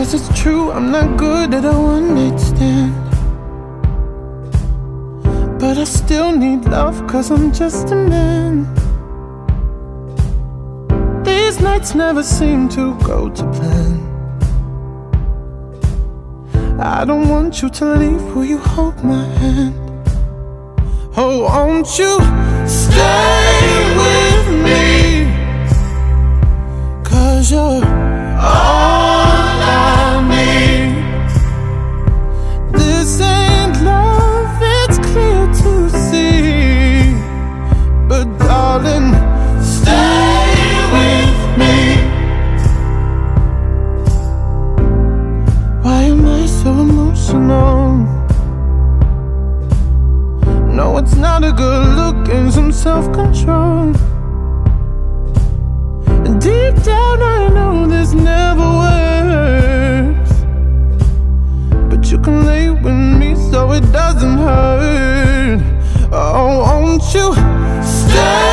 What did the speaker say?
'Cause it's true, I'm not good at a one-night stand, but I still need love 'cause I'm just a man. These nights never seem to go to plan. I don't want you to leave, will you hold my hand? Oh, won't you stay with me? 'Cause you're all I need. This ain't love, it's clear to see, but darling, stay with me. Why am I so emotional? No, it's not a good look and some self-control. And deep down I know this never works, but you can lay with me so it doesn't hurt. Oh, won't you stay?